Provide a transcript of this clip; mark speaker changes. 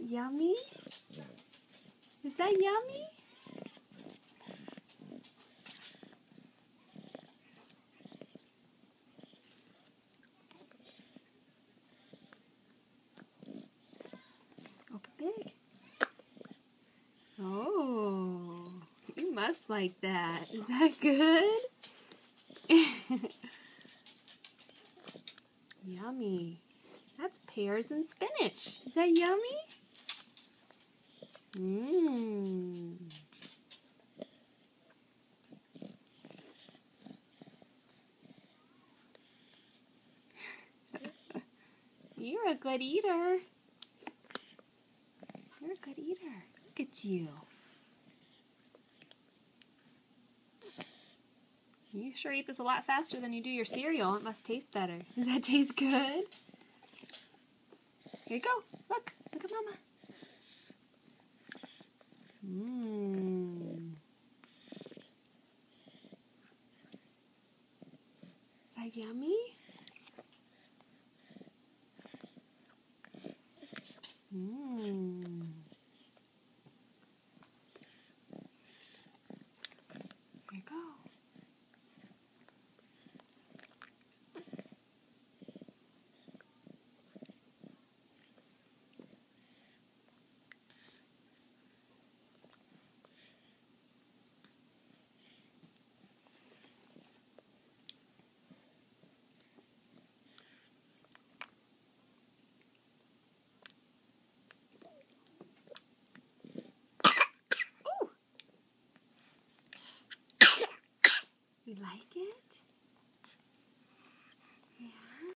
Speaker 1: yummy? Is that yummy? Open big. Oh, you must like that. Is that good? Yummy. That's pears and spinach. Is that yummy? Mmm. You're a good eater. You're a good eater. Look at you. You sure eat this a lot faster than you do your cereal. It must taste better. Does that taste good? Here you go. Look. Look at Mama. Mmm. Is that yummy? Mmm. Here you go. You like it?